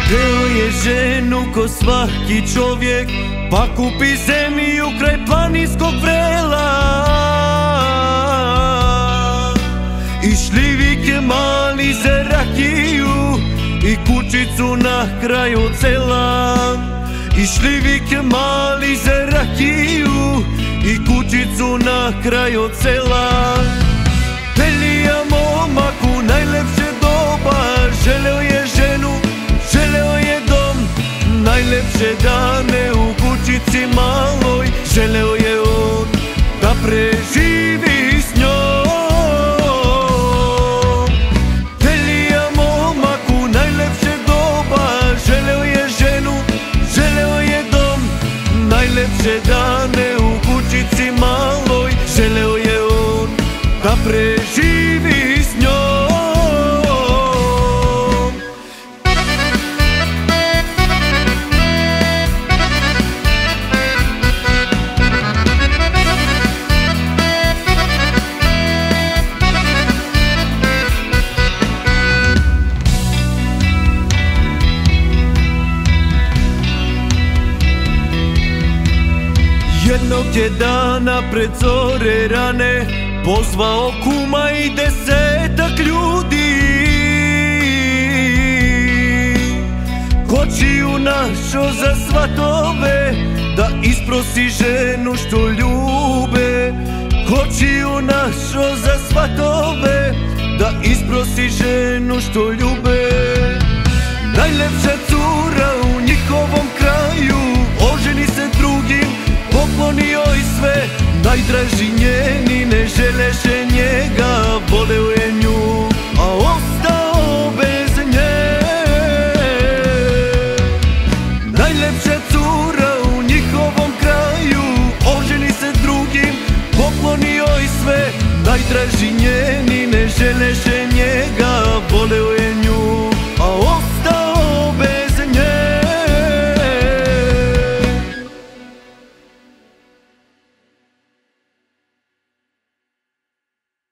Hteo je ženu ko svaki čovjek, pa kupi zemlju kraj planinskog vrela i šljivike mali za rakiju i kućicu na kraju sela. I šljivike mali za rakiju i kućicu na kraju sela. Telija momaku najlepše doba, želeo je ženu, želeo je dom, najlepše dane u kućici maloj, želeo je on da preživi s njom. Telija momaku najlepše doba, želeo je ženu, želeo je dom, najlepše dane u kućici maloj, želeo je on da preživi s njom. Jednog je dana pred zore rane pozvao kuma i 10-ak ljudi. Kočiju našo za svatove, da isprosi ženu što ljube. Kočiju našo za svatove, da isprosi ženu što ljube. Najlepša cura u njihovom kraju, oženi se drugim, poklonio i sve, najdraži njen